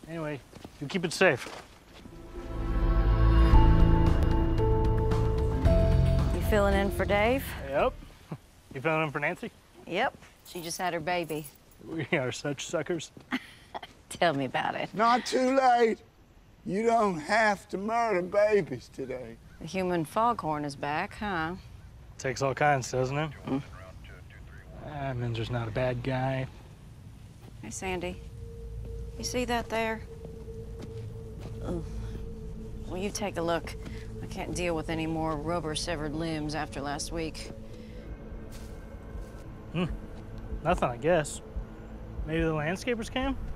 Anyway, you keep it safe. You filling in for Dave? Yep. You filling in for Nancy? Yep. She just had her baby. We are such suckers. Tell me about it. Not too late. You don't have to murder babies today. The human foghorn is back, huh? Takes all kinds, doesn't it? Minger's not a bad guy. Hey, Sandy. You see that there? Ugh. Will you take a look? I can't deal with any more rubber severed limbs after last week. Nothing, I guess. Maybe the landscapers came?